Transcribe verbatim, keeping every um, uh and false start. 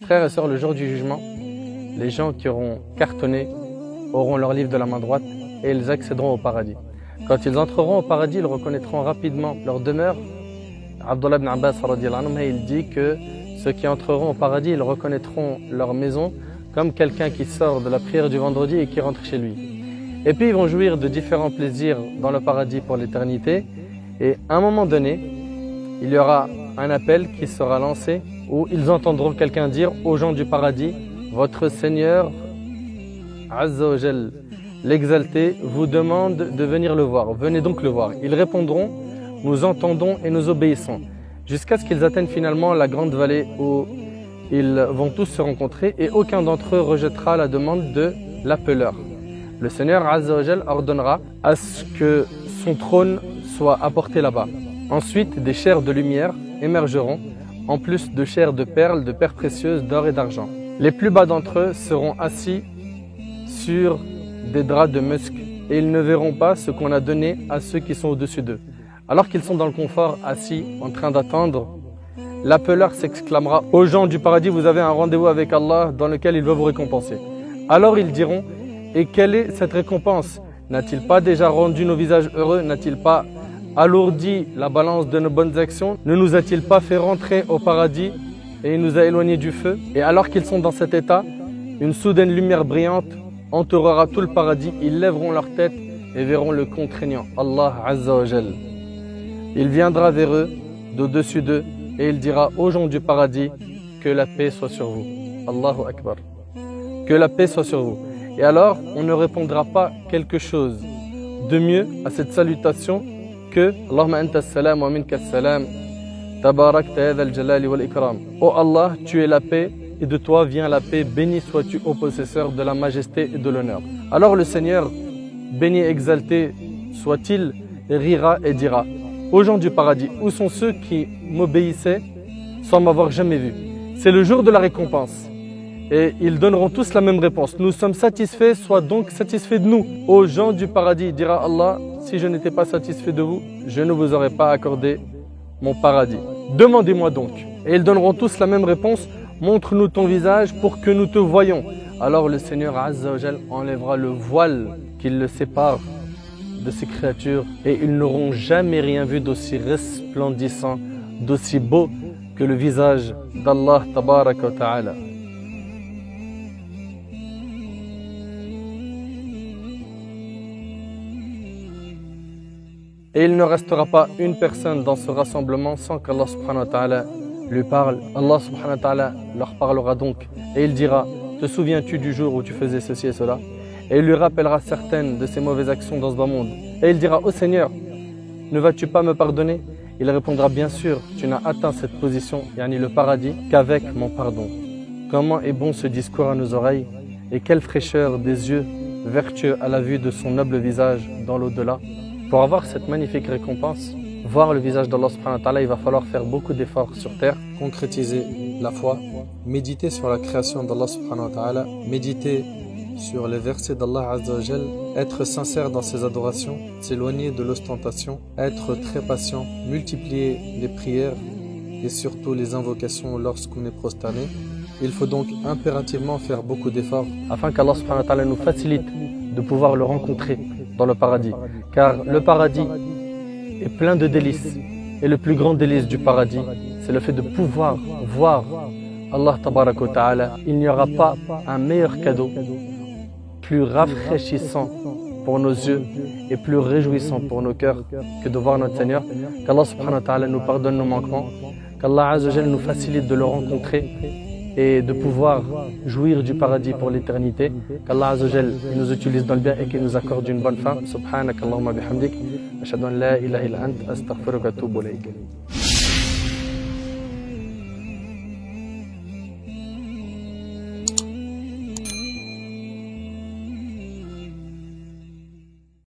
Frères et sœurs, le jour du jugement, les gens qui auront cartonné auront leur livre de la main droite et ils accéderont au paradis. Quand ils entreront au paradis, ils reconnaîtront rapidement leur demeure. Abdullah ibn Abbas radiyallahu anhu, il dit que ceux qui entreront au paradis, ils reconnaîtront leur maison comme quelqu'un qui sort de la prière du vendredi et qui rentre chez lui. Et puis ils vont jouir de différents plaisirs dans le paradis pour l'éternité. Et à un moment donné, il y aura un appel qui sera lancé où ils entendront quelqu'un dire aux gens du paradis: votre Seigneur, Azza wa Jal, l'exalté, vous demande de venir le voir. Venez donc le voir. Ils répondront: nous entendons et nous obéissons. Jusqu'à ce qu'ils atteignent finalement la grande vallée où ils vont tous se rencontrer et aucun d'entre eux rejettera la demande de l'appeleur. Le Seigneur Azza wa Jal ordonnera à ce que son trône soit apporté là-bas. Ensuite, des chairs de lumière émergeront, en plus de chairs de perles, de pierres précieuses, d'or et d'argent. Les plus bas d'entre eux seront assis sur des draps de musc et ils ne verront pas ce qu'on a donné à ceux qui sont au-dessus d'eux. Alors qu'ils sont dans le confort, assis, en train d'attendre, l'appeleur s'exclamera: aux gens du paradis, vous avez un rendez-vous avec Allah dans lequel il va vous récompenser. Alors ils diront: et quelle est cette récompense? N'a-t-il pas déjà rendu nos visages heureux? N'a-t-il pas alourdi la balance de nos bonnes actions? Ne nous a-t-il pas fait rentrer au paradis et il nous a éloignés du feu? Et alors qu'ils sont dans cet état, une soudaine lumière brillante entourera tout le paradis. Ils lèveront leur tête et verront le contraignant, Allah Azza wa Jal. Il viendra vers eux, d'au-dessus d'eux, et il dira aux gens du paradis: que la paix soit sur vous. Allahu Akbar. Que la paix soit sur vous. Et alors, on ne répondra pas quelque chose de mieux à cette salutation que Allahumma anta as-salam wa minka as-salam, tabarakta ya dhal jalali wal ikram. Oh Allah, tu es la paix et de toi vient la paix, béni sois-tu ô possesseur de la majesté et de l'honneur. Alors le Seigneur, béni et exalté soit-il, rira et dira: aux gens du paradis, où sont ceux qui m'obéissaient sans m'avoir jamais vu? C'est le jour de la récompense. Et ils donneront tous la même réponse: nous sommes satisfaits, sois donc satisfaits de nous. Aux gens du paradis, dira Allah: si je n'étais pas satisfait de vous, je ne vous aurais pas accordé mon paradis. Demandez-moi donc. Et ils donneront tous la même réponse: montre-nous ton visage pour que nous te voyions. Alors le Seigneur Azza wa Jal enlèvera le voile qui le sépare de ces créatures et ils n'auront jamais rien vu d'aussi resplendissant, d'aussi beau que le visage d'Allah Tabaraka wa Ta'ala. Et il ne restera pas une personne dans ce rassemblement sans qu'Allah subhanahu wa ta'ala lui parle. Allah subhanahu wa ta'ala leur parlera donc et il dira: te souviens-tu du jour où tu faisais ceci et cela? Et il lui rappellera certaines de ses mauvaises actions dans ce bas monde. Et il dira: ô Seigneur, ne vas-tu pas me pardonner? Il répondra: bien sûr, tu n'as atteint cette position, yani le paradis, qu'avec mon pardon. Comment est bon ce discours à nos oreilles et quelle fraîcheur des yeux vertueux à la vue de son noble visage dans l'au-delà. Pour avoir cette magnifique récompense, voir le visage d'Allah subhanahu wa ta'ala, il va falloir faire beaucoup d'efforts sur terre, concrétiser la foi, méditer sur la création d'Allah subhanahu wa ta'ala, méditer sur les versets d'Allah Azza wa Jal, être sincère dans ses adorations, s'éloigner de l'ostentation, être très patient, multiplier les prières et surtout les invocations lorsqu'on est prosterné. Il faut donc impérativement faire beaucoup d'efforts afin qu'Allah subhanahu wa ta'ala nous facilite de pouvoir le rencontrer dans le paradis. Car le paradis est plein de délices. Et le plus grand délice du paradis, c'est le fait de pouvoir voir Allah Tabaraka wa Ta'ala. Il n'y aura pas un meilleur cadeau, plus rafraîchissant pour nos yeux et plus réjouissant pour nos cœurs que de voir notre Seigneur. Qu'Allah Subhanahu wa Ta'ala nous pardonne nos manquements, qu'Allah Azza wa Jal nous facilite de le rencontrer et de pouvoir jouir du paradis pour l'éternité. Qu'Allah Azza wa Jal nous utilise dans le bien et qu'il nous accorde une bonne fin. Subhanak Allahumma bihamdik, ashhadu an la ilaha illa ant, astaghfiruka wa atubu ilayk.